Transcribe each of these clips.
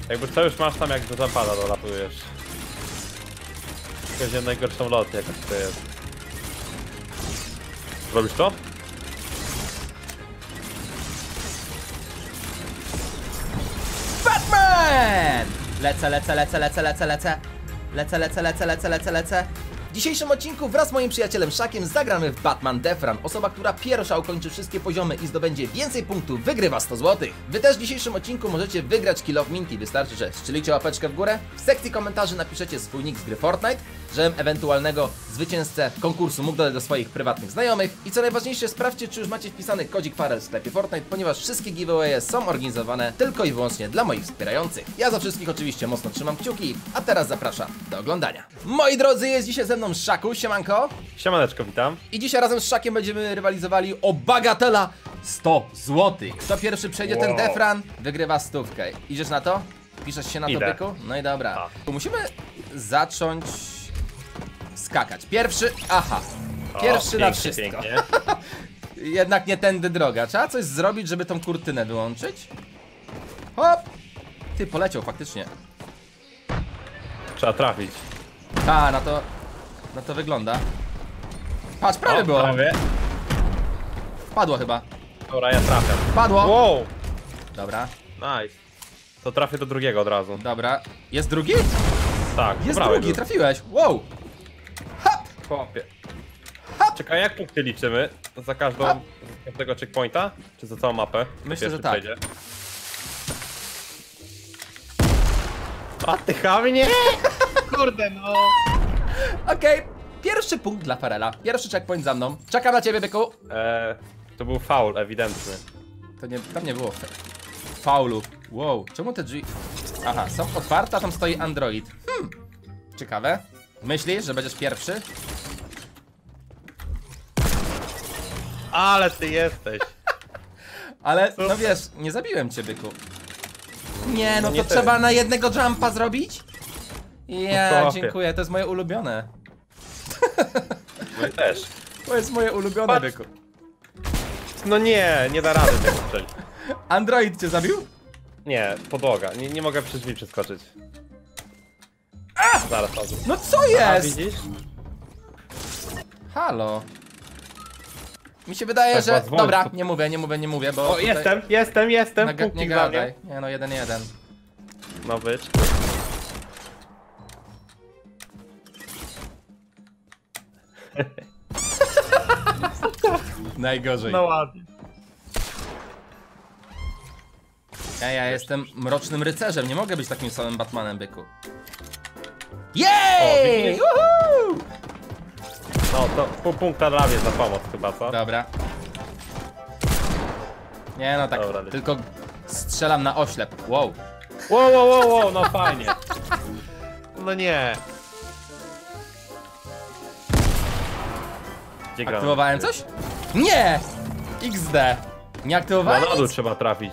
Jakby co już masz tam, jak do zapada dolatujesz. Tylko najgorszą lotę jakaś to jest. Robisz to? Batman! Lecę. W dzisiejszym odcinku wraz z moim przyjacielem Szakiem zagramy w Batman Death Run. Osoba, która pierwsza ukończy wszystkie poziomy i zdobędzie więcej punktów, wygrywa 100 zł. Wy też w dzisiejszym odcinku możecie wygrać Kill of Minty. Wystarczy, że strzelicie łapeczkę w górę, w sekcji komentarzy napiszecie swój nick z gry Fortnite, żebym ewentualnego zwycięzcę konkursu mógł dodać do swoich prywatnych znajomych. I co najważniejsze, sprawdźcie, czy już macie wpisany kodzik Farel w sklepie Fortnite, ponieważ wszystkie giveawaye są organizowane tylko i wyłącznie dla moich wspierających. Ja za wszystkich oczywiście mocno trzymam kciuki, a teraz zapraszam do oglądania. Moi drodzy, jest dzisiaj ze mną Szaku, siemanko. Siemaneczko, witam. I dzisiaj razem z Szakiem będziemy rywalizowali o bagatela 100 zł. Kto pierwszy przejdzie ten Death Run, wygrywa 100. Idziesz na to? Piszesz się na to, byku? No i dobra. Musimy zacząć skakać. Pierwszy, aha. Pierwszy na wszystko. Jednak nie tędy droga. Trzeba coś zrobić, żeby tą kurtynę wyłączyć. Hop! Ty, poleciał faktycznie. Trzeba trafić. Ta, na to wygląda. Patrz, prawie było. Prawie. Padło chyba. Dobra, ja trafię. Padło. Wow! Dobra, Nice. To trafię do drugiego od razu. dobra. Jest drugi? Tak, Jest prawie drugi, był. trafiłeś. Wow. Hop. Chłopie. Czekaj, jak punkty liczymy? Za każdego checkpointa? Czy za całą mapę? Myślę, że Pierwszy tak. przejdzie. A ty chamie? Kurde no. Okej, pierwszy punkt dla Farela. Pierwszy checkpoint za mną. Czekam na ciebie, byku. To był faul ewidentny. To nie, tam nie było faulu. Wow, czemu te drzwi... Aha, są otwarte, a tam stoi Android. Ciekawe. Myślisz, że będziesz pierwszy? Ale ty jesteś. Ale, no wiesz, nie zabiłem cię, byku. Nie, no Nie to ty. trzeba na jednego jumpa zrobić? Ja, Chłopie. dziękuję, to jest moje ulubione. My też. To jest moje ulubione, Patrz. byku. No nie da rady tego strzelić. Android cię zabił? Nie, podłoga. Nie mogę przez drzwi przeskoczyć. Zaraz chodzę. No co A jest? widzisz? Halo. Mi się wydaje, Tak że... was wolno. Dobra, nie mówię, bo... O, tutaj- jestem. Nie Punkcik dla mnie. gadaj. Nie no, 1-1. No być. Najgorzej. No ładnie. Ja jestem mrocznym rycerzem, nie mogę być takim samym Batmanem, byku. O, Jej! widzisz? Woohoo! No to pół punkta dla mnie za pomoc chyba, co? Dobra. Nie no, tak Dobra, lecimy. tylko strzelam na oślep. Wow. Wow, no fajnie. No nie. Gdzie gramy? Aktywowałem coś? Nie! XD. Nie Na aktywowałem dół nic? trzeba trafić.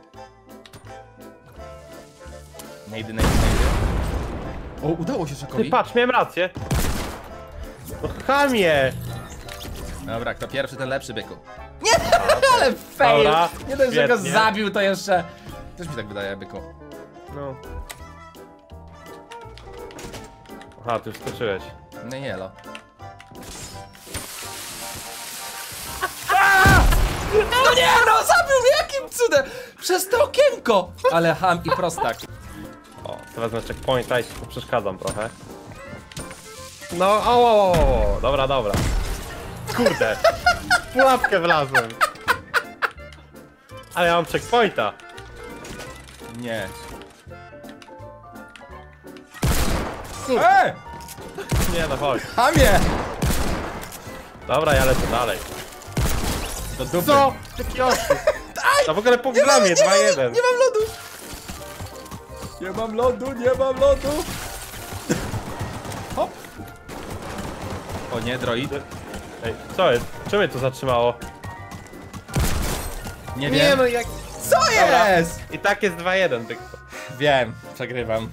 Nejdy. O, udało się Ty Szakowi. patrz, miałem rację. No chamie. Dobra, kto pierwszy, ten lepszy, byku. Nie, ale fail! Dobra, Nie dość, że go świetnie. zabił, to jeszcze... Też mi tak wydaje, byku. No. Aha, ty już skoczyłeś. No nie, elo. No nie, no zabił mnie, jakim cudem! Przez to okienko! Ale ham i prostak. O, to wezmę checkpointa i ci przeszkadzam trochę. No, o. Dobra. Kurde. W pułapkę wlazłem. Ale ja mam checkpointa. Nie. Nie no, chodź. Hamie! Dobra, ja lecę dalej. Do dupy. Co? Taki oszust. To w ogóle punkt dla mnie, 2-1. Nie mam lodu! Nie mam lodu! Hop! O nie, droid. Ej, co jest? Czemu mnie to zatrzymało? Nie wiem. no jak... Co jest? I tak jest 2-1 tylko. Wiem, przegrywam.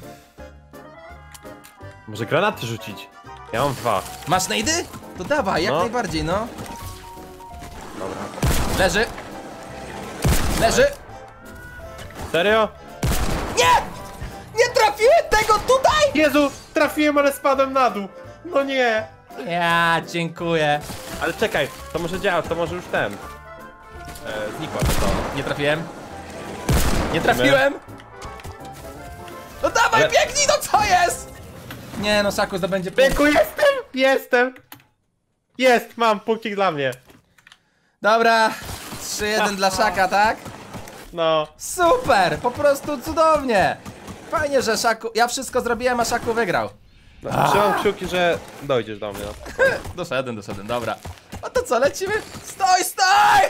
Może granaty rzucić? Ja mam 2. Masz nejdy? To dawaj, jak No. najbardziej, no. Dobra. Leży! Serio? Nie! trafiłem tego tutaj? Jezu, trafiłem, ale spadłem na dół. No nie. Ja, dziękuję. Ale czekaj, to może działa, to może już ten. Znikła to. Nie trafiłem. Nie trafiłem. No dawaj, Ale- biegnij, no co jest? Nie no, Szaku zdobędzie punkt. Byku, jestem! Jest, mam punkcik dla mnie. Dobra, 3-1 dla Szaka, tak? No. Super, po prostu cudownie. Fajnie, że Szaku... Ja wszystko zrobiłem, a Szaku wygrał. Trzymam kciuki, że dojdziesz do mnie. Doszedłem, dobra. No to co, lecimy? Stój!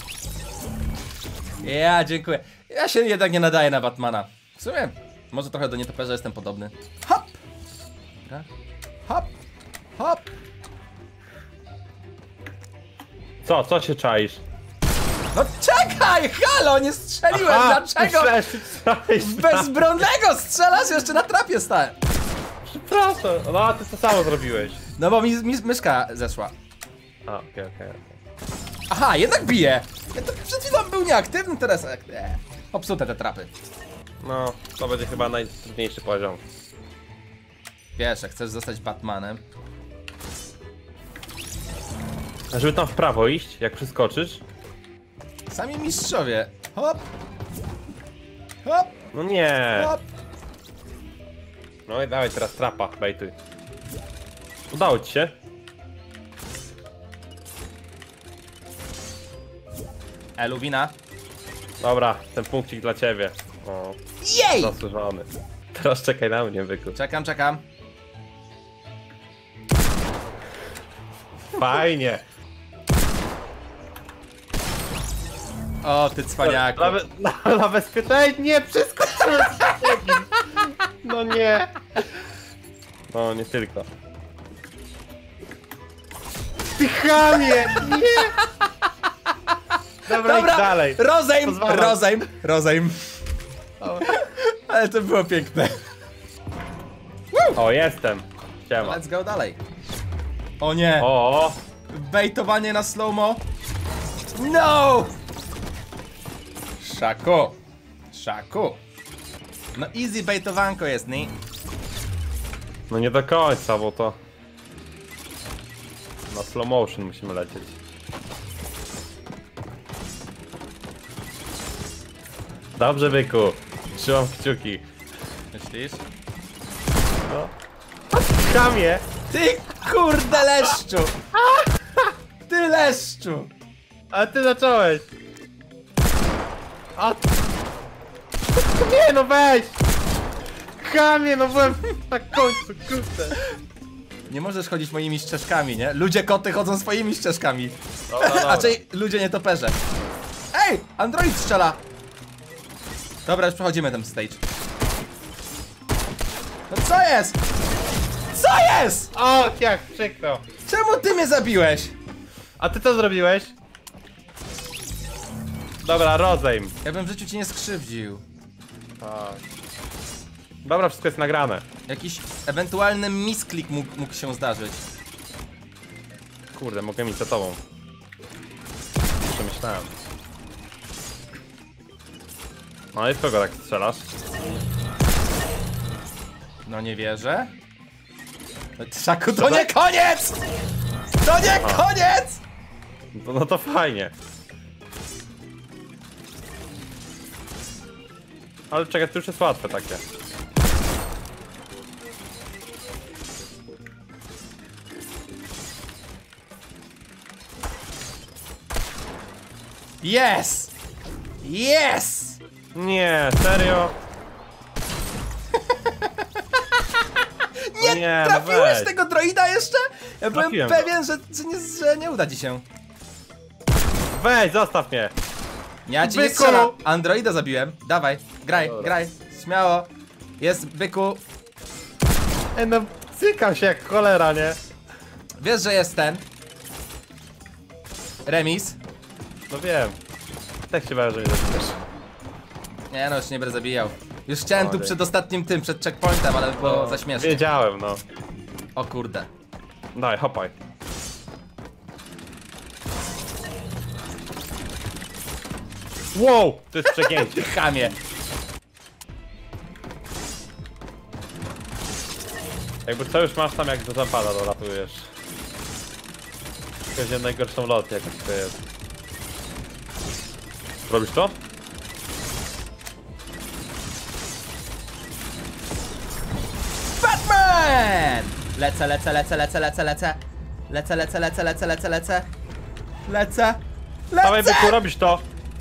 Ja, dziękuję. Ja się jednak nie nadaję na Batmana. W sumie, może trochę do nietoperza jestem podobny. Hop! Dobra. Hop! Co się czaisz? No czekaj, halo, nie strzeliłem, dlaczego? myślałem, że strzeliłeś na- Bezbronnego strzelasz, jeszcze na trapie stałem. Przepraszam, no a ty to samo zrobiłeś. No bo mi myszka zeszła. A, okej. Aha, jednak bije. Ja to przed chwilą był nieaktywny, teraz... Popsute te trapy. No, to będzie chyba najtrudniejszy poziom. Wiesz, jak chcesz zostać Batmanem. A żeby tam w prawo iść, jak przeskoczysz? Sami mistrzowie. Hop! Hop! No nie. Hop! No i dawaj teraz trapa, bejtuj. Udało ci się? Luwina. Dobra, ten punkcik dla ciebie. O, Jej! zasłużony. Teraz czekaj na mnie, byku. Czekam. Fajnie. O, ty cwaniaku. Na bezpieczeństwo. Nie, przeskoczyłem. No nie. No, nie tylko. Ty chamie! Nie! Dobra, idź dalej. Rozejm. Ale to było piękne. O, jestem. Siema. Let's go dalej. O nie. O, Bejtowanie na slow-mo. No! Szaku. No easy bejtowanko jest, nie? no nie do końca, bo to... Na slow motion musimy lecieć. Dobrze, byku. Trzymam kciuki. Myślisz? No. Chamie! Ty kurde leszczu! Ty leszczu! A ty zacząłeś! A... Nie no weź! Chamie, no byłem na końcu, kurde. Nie możesz chodzić moimi ścieżkami, nie? Ludzie koty chodzą swoimi ścieżkami. Dobra. Raczej ludzie nietoperze. Ej! Android strzela! Dobra, już przechodzimy ten stage. No co jest? Co jest? O, jak przykro. Czemu ty mnie zabiłeś? A ty co zrobiłeś? Dobra, rozejm. Ja bym w życiu cię nie skrzywdził. Tak. Dobra, wszystko jest nagrane. Jakiś ewentualny misklik mógł się zdarzyć. Kurde, mogę mieć za tobą. Przemyślałem. No i w kogo tak strzelasz? No nie wierzę. Szaku, to nie koniec! To nie koniec! No to fajnie. Ale czekaj, to już jest łatwe takie. Yes! Yes! Nie, serio? Nie, no trafiłeś weź. tego droida jeszcze? Ja byłem Trafiłem pewien, że nie uda ci się. Weź, zostaw mnie. Ja ci nie Byku! strzelam. Androida zabiłem. Dawaj, graj, Dobra. graj. Śmiało. Jest, byku. No, cykam się jak cholera, nie? Wiesz, że jest ten. Remis. No wiem. Tak się bałem, że mnie zabijesz. Nie no, już nie będę zabijał. Już chciałem tu Ojej. przed ostatnim tym, przed checkpointem, ale było za śmiesznie. Wiedziałem, no. O kurde. Daj, hopaj. Wow, to jest przegięcie. Chamie. Jakby co już masz tam, jak do zapada dolatujesz. Tylko najgorszą lotę jakaś to jest. Robisz to? Batman! Lecę. Lecę. Dawaj, byku, robisz to!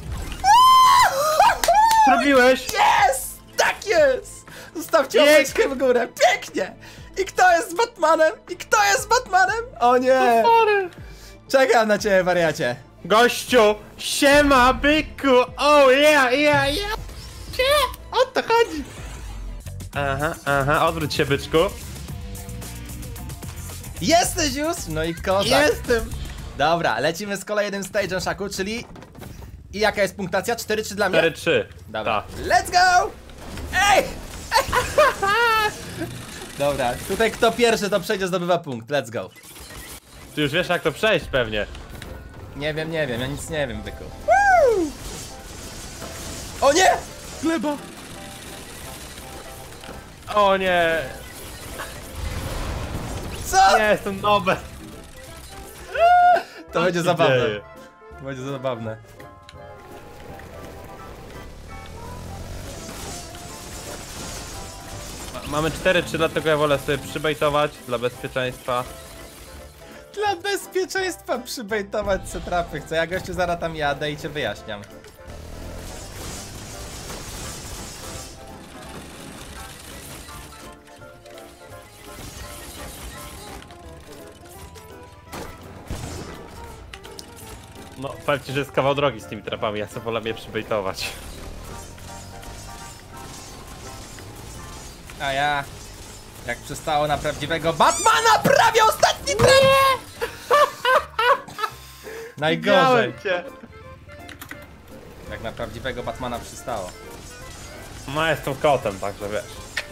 Zrobiłeś! Jest! Tak jest! Zostawcie łapeczkę w górę. Pięknie! I kto jest Batmanem? O nie! Czekam na ciebie, wariacie. Gościu! Siema, byku! Oh yeah! O to chodzi! Aha, odwróć się, byczku. Jesteś już? No i kozak. Jestem! Dobra, lecimy z kolejnym stage'em, Szaku, czyli... I jaka jest punktacja? 4-3 dla mnie? 4-3. Dobra. Ta. Let's go! Ej! Dobra, tutaj kto pierwszy to przejdzie, zdobywa punkt. Let's go. Ty już wiesz, jak to przejść pewnie. Nie wiem, ja nic nie wiem, byku. O nie! Gleba! O nie! Co? Nie, jestem nowy. To będzie zabawne. To będzie zabawne. Mamy 4-3, dlatego ja wolę sobie przybejtować dla bezpieczeństwa. Dla bezpieczeństwa przybejtować se trapy chcę. Ja gościu zaraz tam jadę i cię wyjaśniam. No, powiem ci, że jest kawał drogi z tymi trapami, ja sobie wolę je przybejtować. A ja... Jak przystało na prawdziwego Batmana, prawie ostatni trap! Najgorzej. Cię. Jak na prawdziwego Batmana przystało. No, jestem kotem, także wiesz.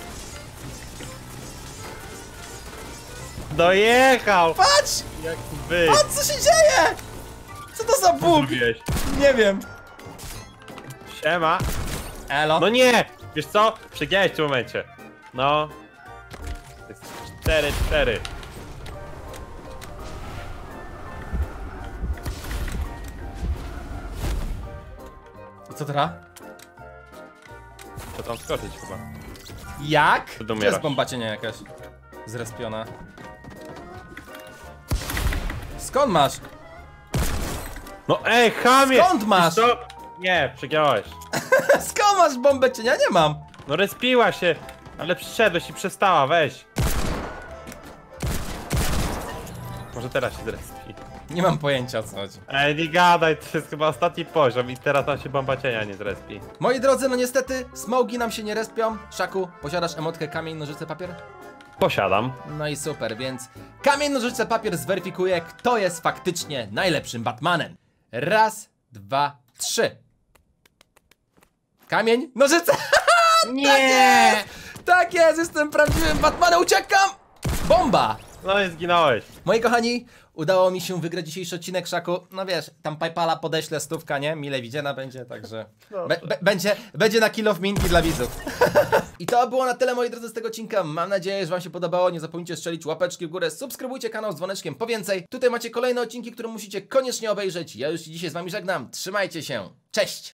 Dojechał! Patrz! Jak wy. Patrz, co się dzieje! Co to za bóg? Zrobiłeś? Nie wiem. Siema. Elo. No nie! Wiesz co? Przegiałeś w tym momencie. No. Jest 4-4. I co teraz? To tam skoczyć chyba. Jak? Ty To umierasz. jest bomba cienia jakaś. Zrespiona. Skąd masz? No ej, chamie! Skąd masz? Wiesz co? Nie, przegiałeś. Skąd masz bombę cienia? Nie mam. No respiła się, ale przyszedłeś i przestała, weź. Może teraz się zrespi. Nie mam pojęcia, o co chodzi. Ej, nie gadaj, to jest chyba ostatni poziom i teraz tam się bomba cienia nie zrespi. Moi drodzy, no niestety, smogi nam się nie respią. Szaku, posiadasz emotkę kamień, nożyce, papier? Posiadam. No i super, więc kamień, nożyce, papier zweryfikuje, kto jest faktycznie najlepszym Batmanem. Raz, dwa, trzy. Kamień, nożyce! Nie! Tak jest, jestem prawdziwym Batmanem, uciekam! Bomba! No i zginąłeś. Moi kochani, udało mi się wygrać dzisiejszy odcinek, Szaku. No wiesz, tam PayPala podeślę 100, nie? Mile widziana będzie, także... Będzie na kill of minki dla widzów. I to było na tyle, moi drodzy, z tego odcinka. Mam nadzieję, że wam się podobało. Nie zapomnijcie strzelić łapeczki w górę, subskrybujcie kanał z dzwoneczkiem po więcej. Tutaj macie kolejne odcinki, które musicie koniecznie obejrzeć. Ja już się dzisiaj z wami żegnam. Trzymajcie się. Cześć!